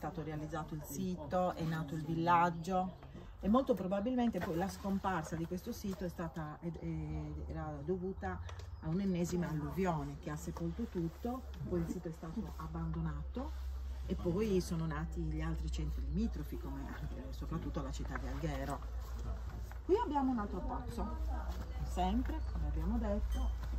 stato realizzato il sito, è nato il villaggio e molto probabilmente poi la scomparsa di questo sito era dovuta a un'ennesima alluvione che ha sepolto tutto, poi il sito è stato abbandonato e poi sono nati gli altri centri limitrofi, come anche soprattutto la città di Alghero. Qui abbiamo un altro pozzo, sempre, come abbiamo detto,